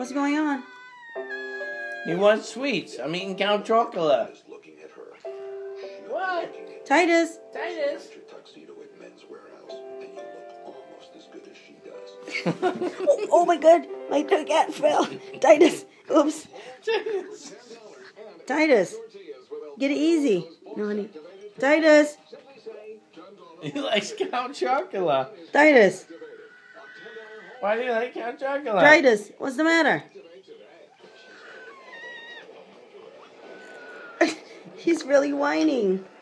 What's going on? He wants sweets. I'm eating Count Chocula. What? Titus! Titus! Oh my god, my cat fell. Titus, oops. Titus, get it easy. No, honey. Titus. He likes Count Chocula. Titus. Why do you like Count Chocula? Titus, what's the matter? He's really whining.